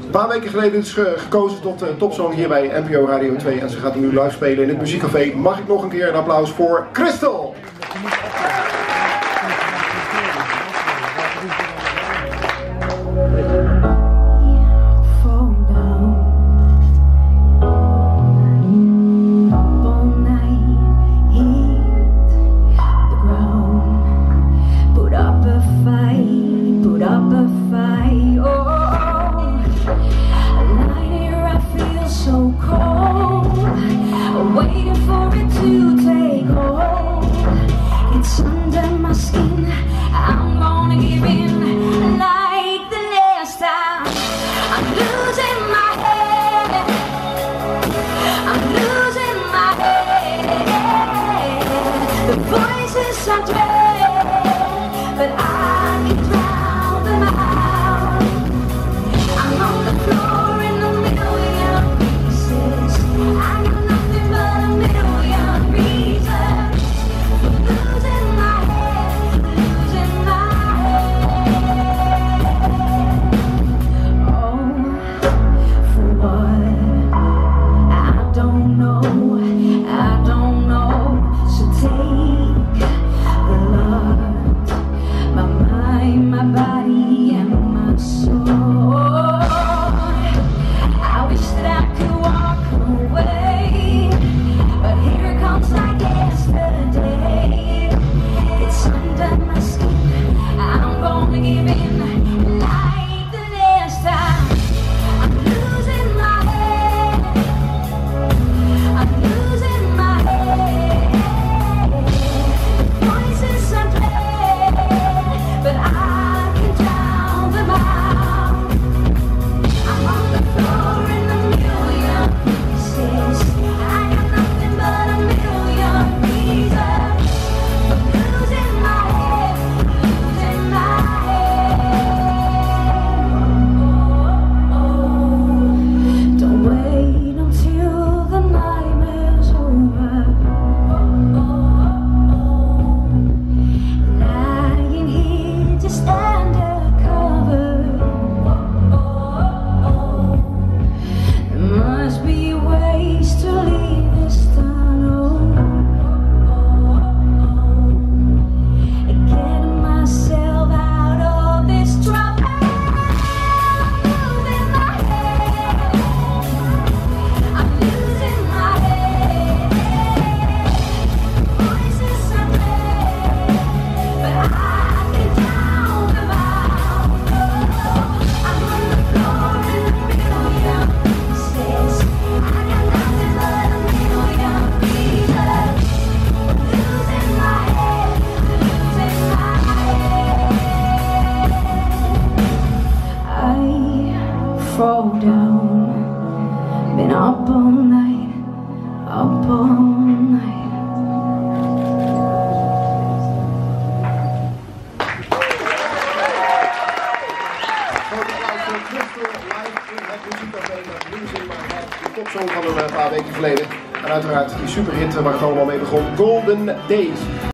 Een paar weken geleden is gekozen tot topsong hier bij NPO Radio 2 en ze gaat hem nu live spelen in het muziekcafé. Mag ik nog een keer een applaus voor Crystal? Fall down, been up all night, up all night. De topsong van een paar weken geleden. En uiteraard die superhit waar het allemaal mee begon, Golden Days.